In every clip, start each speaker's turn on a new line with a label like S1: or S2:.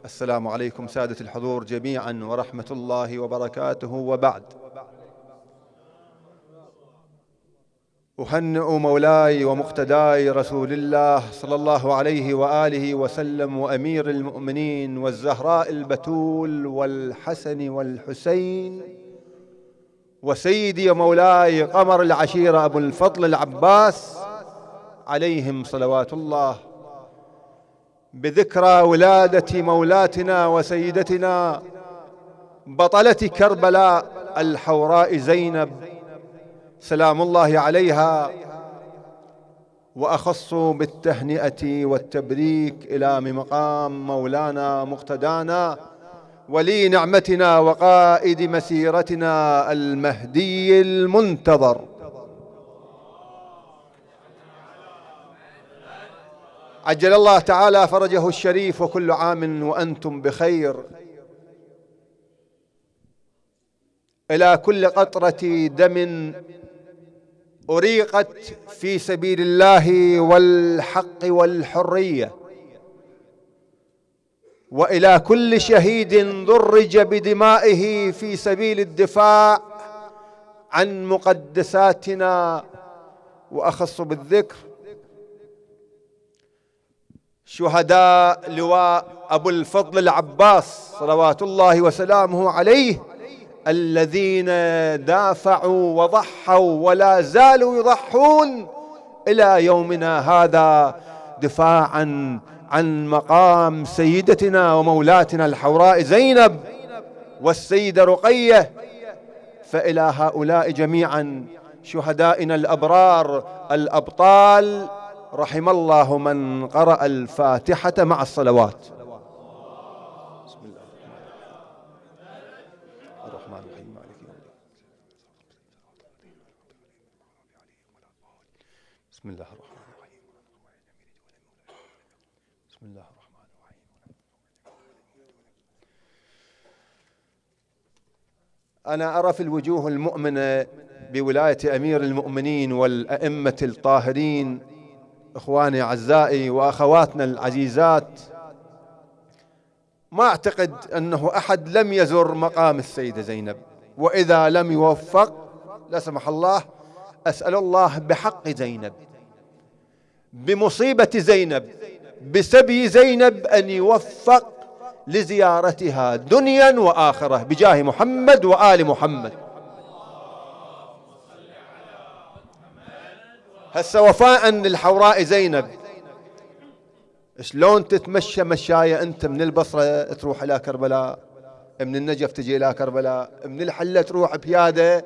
S1: السلام عليكم سادة الحضور جميعا ورحمة الله وبركاته. وبعد، أهنئ مولاي ومقتداي رسول الله صلى الله عليه وآله وسلم وأمير المؤمنين والزهراء البتول والحسن والحسين وسيدي ومولاي قمر العشيرة أبو الفضل العباس عليهم صلوات الله، بذكرى ولادة مولاتنا وسيدتنا بطلة كربلاء الحوراء زينب سلام الله عليها، وأخص بالتهنئة والتبريك إلى مقام مولانا مقتدانا ولي نعمتنا وقائد مسيرتنا المهدي المنتظر، عجل الله تعالى فرجه الشريف، وكل عام وأنتم بخير. إلى كل قطرة دم أريقت في سبيل الله والحق والحرية، وإلى كل شهيد ضرج بدمائه في سبيل الدفاع عن مقدساتنا، وأخص بالذكر شهداء لواء أبو الفضل العباس صلوات الله وسلامه عليه، الذين دافعوا وضحوا ولا زالوا يضحون إلى يومنا هذا دفاعا عن مقام سيدتنا ومولاتنا الحوراء زينب والسيدة رقية. فإلى هؤلاء جميعا شهدائنا الأبرار الأبطال رحم الله من قرأ الفاتحة مع الصلوات. بسم الله الرحمن الرحيم مالك يوم الدين. بسم الله الرحمن الرحيم. بسم الله الرحمن الرحيم. أنا أرى في الوجوه المؤمنة بولاية أمير المؤمنين والأئمة الطاهرين إخواني أعزائي وأخواتنا العزيزات، ما أعتقد أنه أحد لم يزر مقام السيدة زينب، وإذا لم يوفق لا سمح الله أسأل الله بحق زينب، بمصيبة زينب، بسبي زينب، أن يوفق لزيارتها دنيا وآخرة بجاه محمد وآل محمد. هسه وفاء للحوراء زينب، شلون تتمشى مشاية أنت من البصرة تروح إلى كربلاء، من النجف تجي إلى كربلاء، من الحلة تروح بيادة.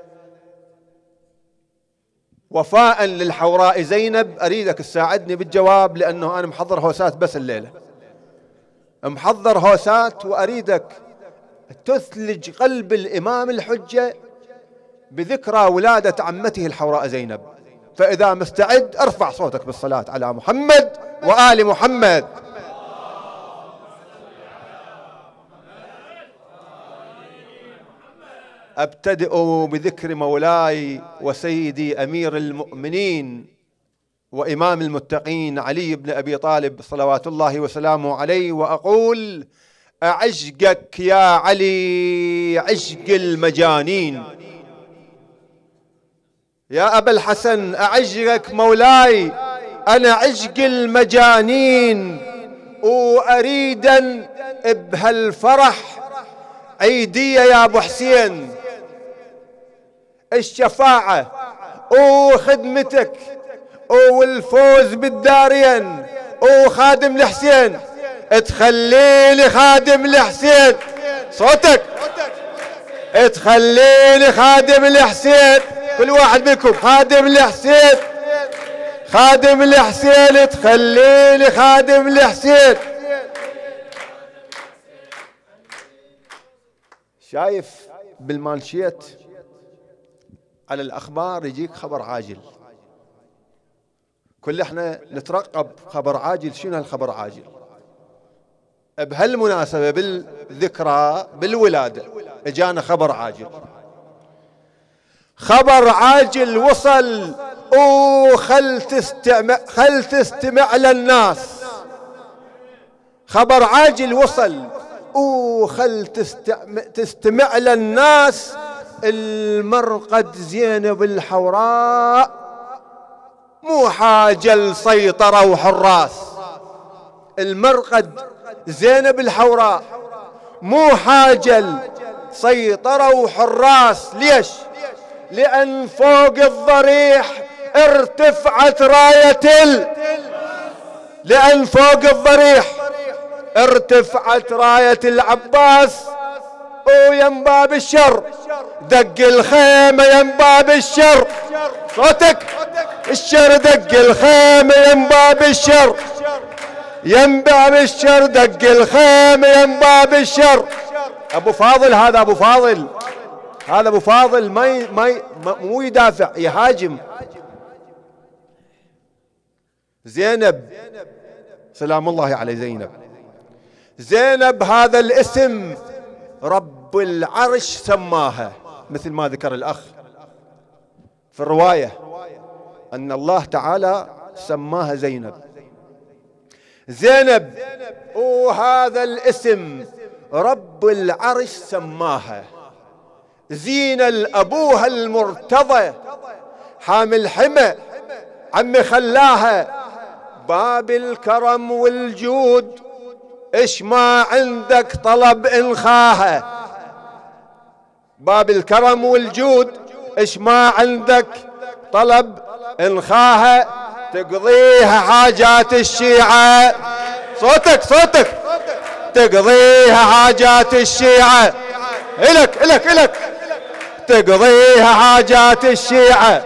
S1: وفاء للحوراء زينب أريدك تساعدني بالجواب، لأنه أنا محضر هوسات بس الليلة، محضر هوسات، وأريدك تثلج قلب الإمام الحجة بذكرى ولادة عمته الحوراء زينب. فإذا مستعد ارفع صوتك بالصلاة على محمد وآل محمد. أبتدئ بذكر مولاي وسيدي أمير المؤمنين وإمام المتقين علي بن أبي طالب صلوات الله وسلامه عليه، وأقول: أعشقك يا علي عشق المجانين، يا أبا الحسن أعشقك مولاي أنا عشق المجانين، وأريدا بهالفرح عيدية يا أبو حسين، الشفاعة وخدمتك والفوز بالدارين وخادم الحسين، تخليني خادم الحسين، صوتك تخليني خادم الحسين، كل واحد منكم خادم الحسين، خادم الحسين، تخليني خادم الحسين. شايف بالمانشيت على الأخبار يجيك خبر عاجل، كل احنا نترقب خبر عاجل. شنو هالخبر عاجل؟ بهالمناسبة بالذكرى بالولادة اجانا خبر عاجل، خبر عاجل وصل، وخل تستمع للناس، خبر عاجل وصل، وخل تستمع للناس. المرقد زينب الحوراء مو حاجة لسيطرة وحراس. المرقد زينب الحوراء مو حاجة لسيطرة وحراس. ليش؟ لأن فوق الضريح ارتفعت لأن فوق الضريح ارتفعت راية العباس. ويم باب الشر دق الخيمة، يم باب الشر صوتك، الشر دق الخيمة، يم باب الشر، يم باب الشر دق الخيمة، يم باب الشر. ابو فاضل هذا، ابو فاضل هذا، ابو فاضل مو يدافع، يهاجم. زينب سلام الله على زينب. زينب هذا الاسم رب العرش سماها، مثل ما ذكر الأخ في الرواية أن الله تعالى سماها زينب. زينب وهذا الاسم رب العرش سماها. زينة لأبوها المرتضى حامل حمى، عمي خلاها باب الكرم والجود، ايش ما عندك طلب انخاها. باب الكرم والجود ايش ما عندك طلب انخاها. تقضيها حاجات الشيعة، صوتك صوتك، تقضيها حاجات الشيعة، إلك تقضيها حاجات الشيعة.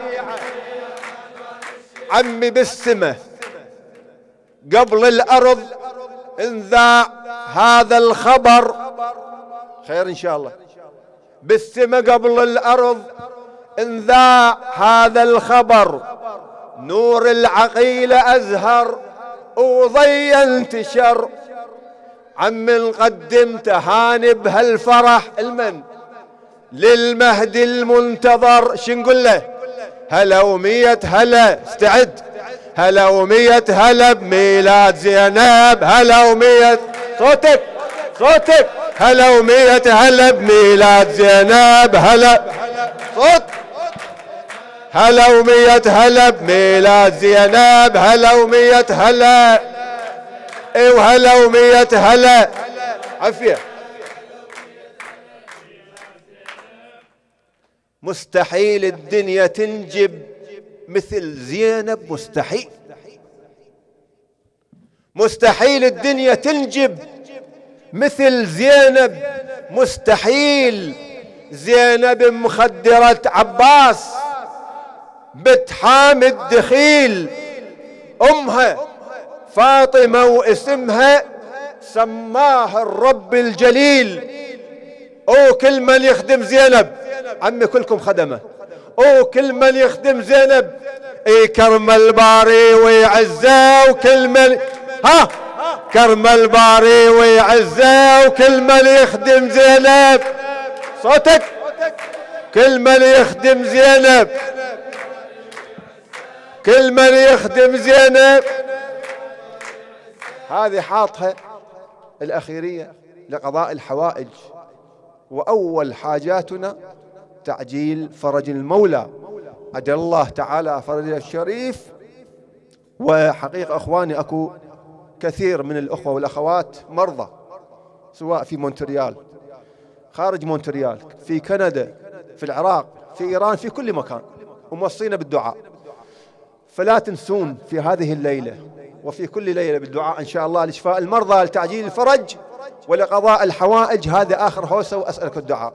S1: عمي بالسمة قبل الأرض انذاع هذا الخبر، خير إن شاء الله. بالسمة قبل الأرض انذاع هذا الخبر، نور العقيلة أزهر وضي انتشر. عمي نقدم تهاني بهالفرح المن للمهدي المنتظر. شو نقول له؟ هلا ومية هلا، استعد، هلا ومية هلا بميلاد زينب، هلا ومية، صوتك صوتك، هلا ومية هلا بميلاد زينب، هلا صوت، هلا ومية هلا بميلاد زينب، هلا ومية هلا، ايوه هلا ومية هلا. عافية. مستحيل الدنيا تنجب مثل زينب، مستحيل، مستحيل الدنيا تنجب مثل زينب، مستحيل. زينب مخدرة عباس بنت حامد دخيل، أمها فاطمة واسمها سماه الرب الجليل. كل من يخدم زينب، عمي كلكم خدمه، كل من يخدم زينب يكرم الباري ويعزه، وكل من كرم الباري ويعزه، وكل من يخدم زينب، صوتك، كل من يخدم زينب، كل من يخدم زينب. هذه حاطها الأخيرية لقضاء الحوائج، وأول حاجاتنا تعجيل فرج المولى عجل الله تعالى فرجه الشريف. وحقيقة أخواني أكو كثير من الأخوة والأخوات مرضى، سواء في مونتريال، خارج مونتريال، في كندا، في العراق، في إيران، في كل مكان، وموصينا بالدعاء. فلا تنسون في هذه الليلة وفي كل ليلة بالدعاء إن شاء الله لشفاء المرضى، لتعجيل الفرج ولقضاء الحوائج. هذا آخر هوسة، وأسألك الدعاء.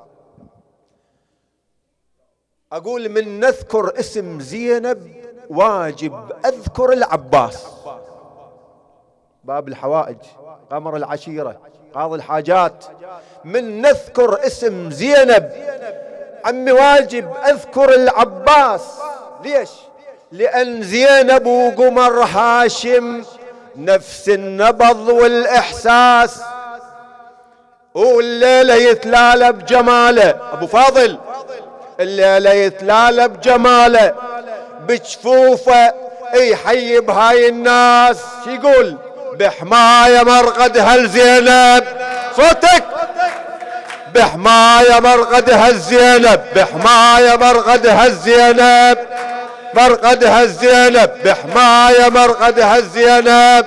S1: أقول من نذكر اسم زينب واجب أذكر العباس. باب الحوائج، قمر العشيرة، قاضي الحاجات. من نذكر اسم زينب عمي واجب أذكر العباس. ليش؟ لأن زينب وقمر هاشم نفس النبض والإحساس، والليلة يتلالى بجماله. أبو فاضل الليلة يتلالى بجماله، بجفوفه يحيي بهاي الناس. شو يقول؟ بحماية مرقدها الزينب، صوتك، بحماية مرقدها الزينب، بحماية مرقدها الزينب، مرقدها الزينب، بحماية مرقدها الزينب.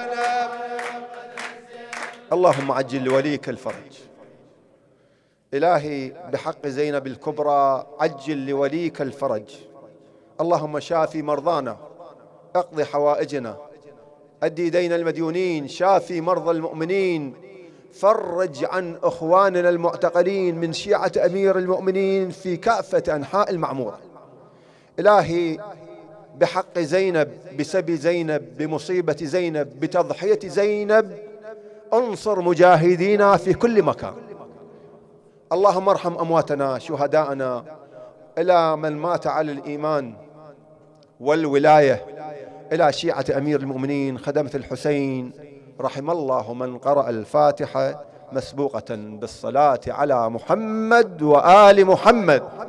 S1: اللهم عجل لوليك الفرج. إلهي بحق زينب الكبرى عجل لوليك الفرج. اللهم شافي مرضانا، اقضي حوائجنا، أدي دين المديونين، شافي مرضى المؤمنين، فرج عن إخواننا المعتقلين من شيعة أمير المؤمنين في كافة أنحاء المعمورة. إلهي بحق زينب، بسبي زينب، بمصيبة زينب، بتضحية زينب، انصر مجاهدينا في كل مكان. اللهم ارحم أمواتنا شهداءنا، إلى من مات على الإيمان والولاية، إلى شيعة أمير المؤمنين خدمة الحسين. رحم الله من قرأ الفاتحة مسبوقة بالصلاة على محمد وآل محمد.